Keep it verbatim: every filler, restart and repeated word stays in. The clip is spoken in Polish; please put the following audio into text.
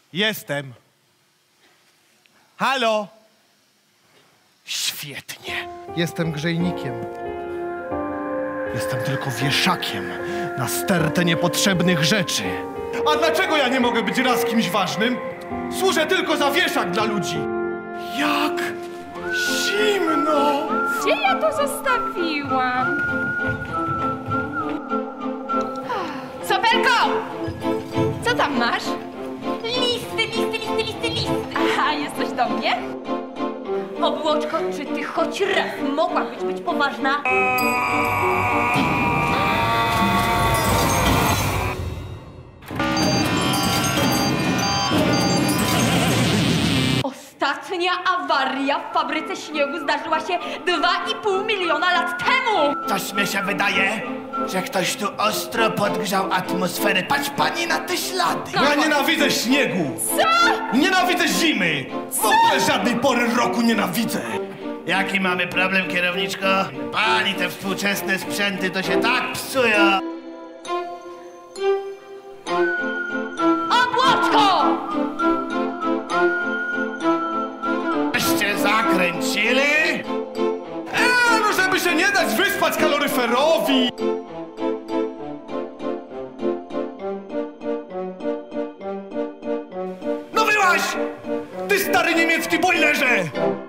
Jestem. Halo? Świetnie. Jestem grzejnikiem. Jestem tylko wieszakiem na stertę niepotrzebnych rzeczy. A dlaczego ja nie mogę być raz kimś ważnym? Służę tylko za wieszak dla ludzi. Jak zimno! Gdzie ja to zostawiłam? Soperko! Co tam masz? Listy, listy, listy, listy, listy. Aha, jest coś do mnie? Obłoczko, czy ty choć raz mogłabyś być poważna? Ostatnia awaria w fabryce śniegu zdarzyła się dwa i pół miliona lat temu! Coś mi się wydaje, że ktoś tu ostro podgrzał atmosferę. Patrz pani na te ślady! Ja nienawidzę śniegu! Co? Nienawidzę zimy! W ogóle żadnej pory roku nienawidzę! Jaki mamy problem, kierowniczko? Pani, te współczesne sprzęty to się tak psują! Obłoczko! Żeście zakręcili? Eee, no żeby się nie dać wyspać kaloryferowi! No wyłaź! Ty stary niemiecki bojlerze!